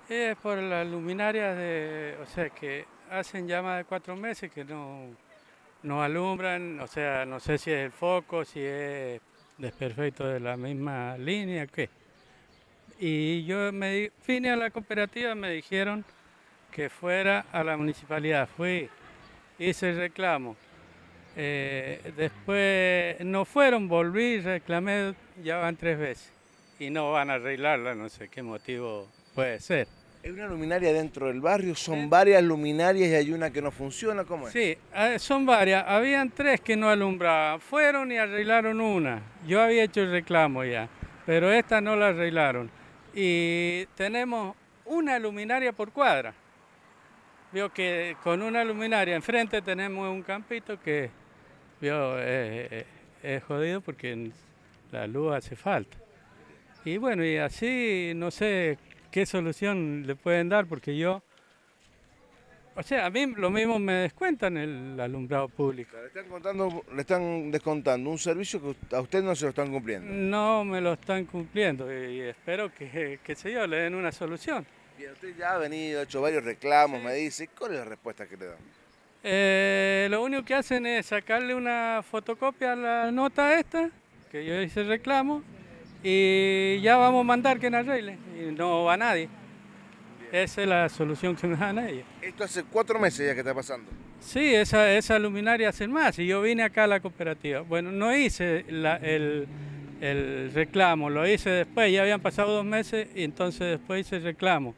Es por las luminarias o sea, que hacen ya más de 4 meses que no alumbran, o sea, no sé si es el foco, si es desperfecto de la misma línea, qué. Y yo vine a la cooperativa, me dijeron que fuera a la municipalidad, fui, hice el reclamo. Después no fueron, volví, reclamé, ya van 3 veces y no van a arreglarla, no sé qué motivo puede ser. ¿Es una luminaria dentro del barrio? ¿Son Den- varias luminarias y hay una que no funciona? ¿Cómo es? Sí, son varias, habían tres que no alumbraban, fueron y arreglaron una, yo había hecho el reclamo ya, pero esta no la arreglaron y tenemos una luminaria por cuadra. Veo que con una luminaria enfrente tenemos un campito que vio, es jodido porque la luz hace falta. Y bueno, y así no sé qué solución le pueden dar porque o sea, a mí lo mismo me descuentan el alumbrado público. Le están descontando un servicio que a usted no se lo están cumpliendo. No me lo están cumpliendo y espero qué sé yo, le den una solución. Bien, usted ya ha venido, ha hecho varios reclamos, me Sí. dice. ¿Cuál es la respuesta que le dan? Lo único que hacen es sacarle una fotocopia a la nota esta, que yo hice el reclamo, y ya vamos a mandar que la arregle. Y no va nadie. Esa es la solución que nos dan ellos. Esto hace 4 meses ya que está pasando. Sí, esa luminaria hacen más. Y yo vine acá a la cooperativa. Bueno, no hice el reclamo, lo hice después. Ya habían pasado 2 meses y entonces después hice el reclamo.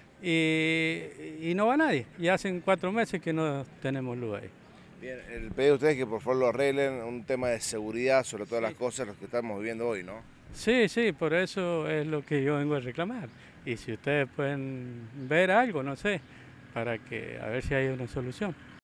Y no va nadie. Y hacen 4 meses que no tenemos luz ahí. Bien, el pedido de ustedes es que por favor lo arreglen, un tema de seguridad sobre todas las Sí. cosas, los que estamos viviendo hoy, ¿no? Sí, sí, por eso es lo que yo vengo a reclamar. Y si ustedes pueden ver algo, no sé, para que a ver si hay una solución.